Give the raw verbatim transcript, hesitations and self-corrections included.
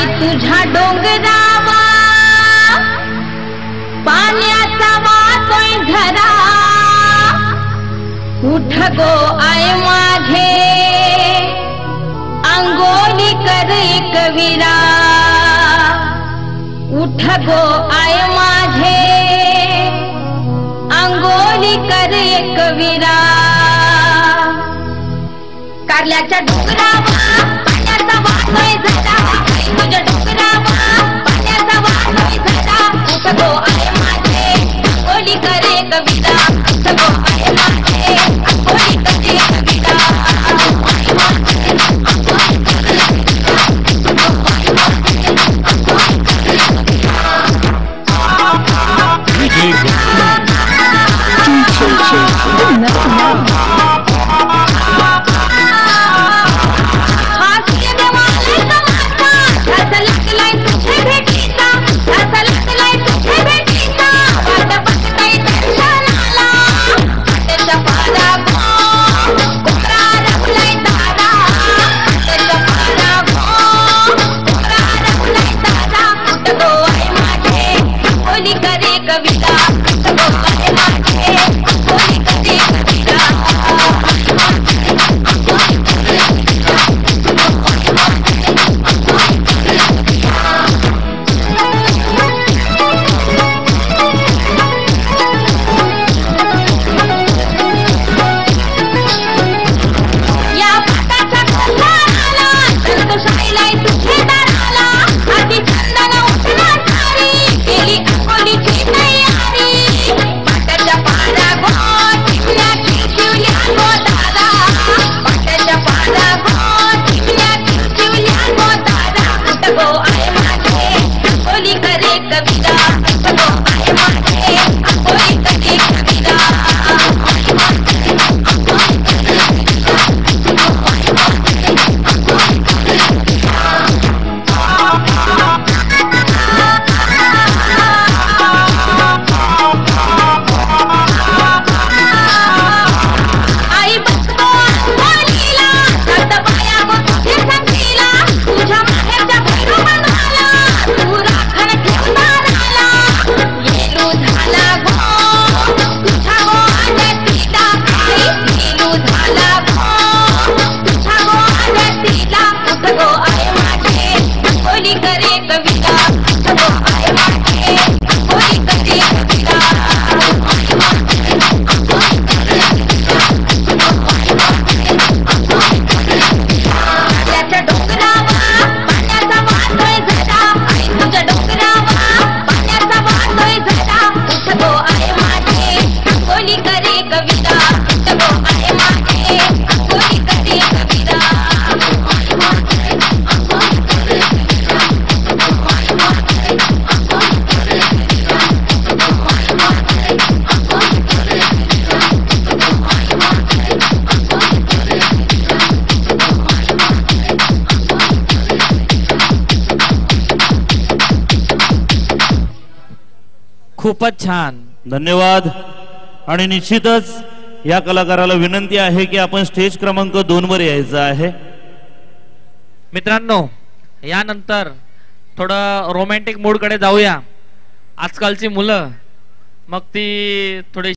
तुझ्या डोंगरावा पाण्याचा वाहतोय झरा उठ गो आय माझे अंगोली करे कविरा उठ गो आय माझे अंगोली करे कविरा कारल्याच्या डोंगरावा पाण्याचा वाहतोय झरा तुझ्या डोंगरावा पाण्याचा वाहतोय झरा उठ गो आय माझे अंगोली करे कविरा उठ गो आय माझे अंगोली करे कविरा खूपच छान, धन्यवाद. आणि निश्चितच या कलाकाराला विनंती आहे की आपण स्टेज क्रमांक दोन वर यायचं आहे. मित्रांनो, यानंतर थोडं रोमॅन्टिक मूड कडे जाऊया. आजकालची मुलं मग ती थोडी